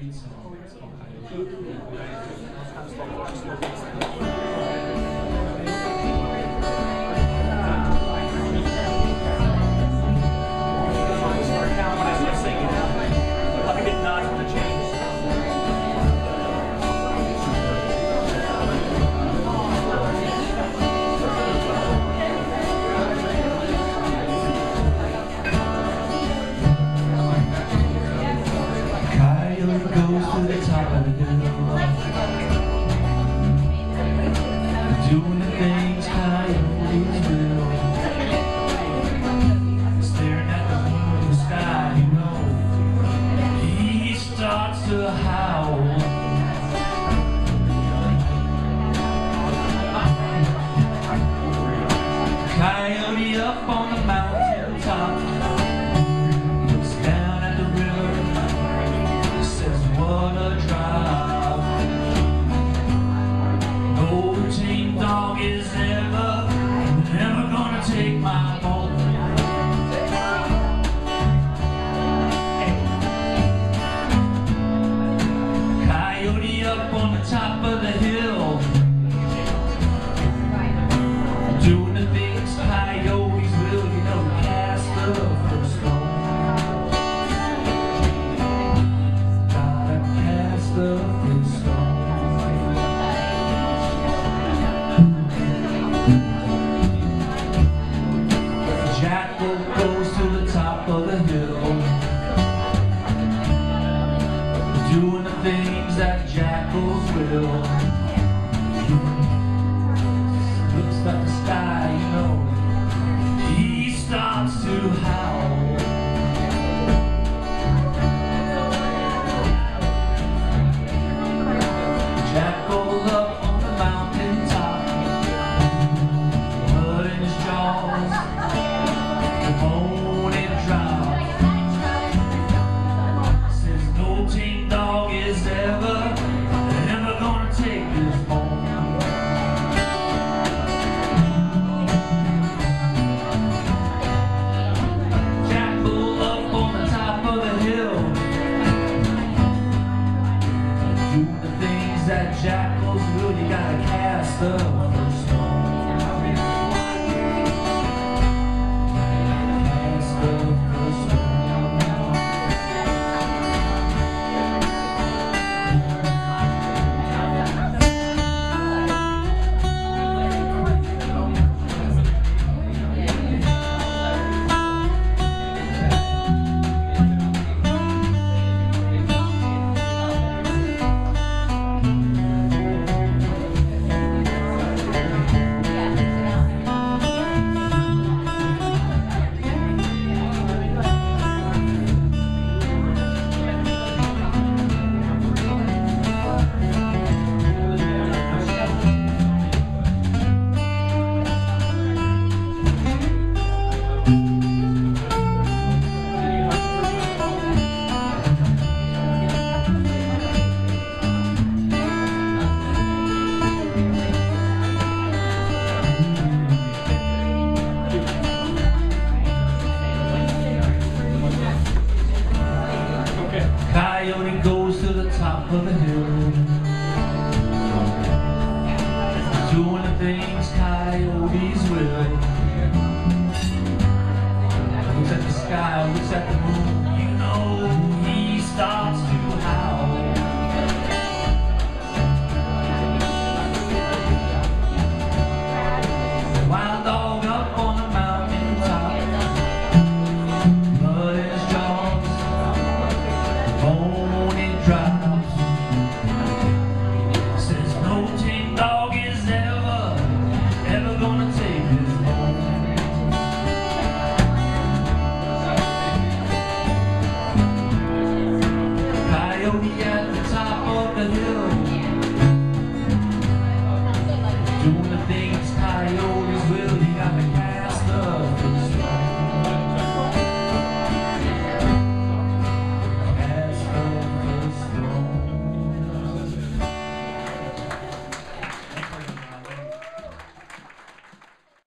sweet song. It's called goes to the top of the hill, doing the things coyotes will, staring at the moon in the sky, you know, he starts to howl. Coyote up on the mountain top, looks down at the river, what a drop. No tame dog is never gonna take my bone. Coyote up on the top of the hill, doing the things coyotes will, you know, cast the first stone. Jackal goes to the top of the hill, doing the things that jackals will. Looks at the sky, you know, he starts to howl. Jackal up on the mountain top, blood in his jaws, the bone it drops. Says no tame dog is ever gonna take this bone. Jackal up on the top of the hill, doing the things that jackals will, you gotta cast the first stone. Cast the first stone. Coyote goes to the top of the hill, doing the things coyotes will. Looks at the sky, looks at the moon, you know, he starts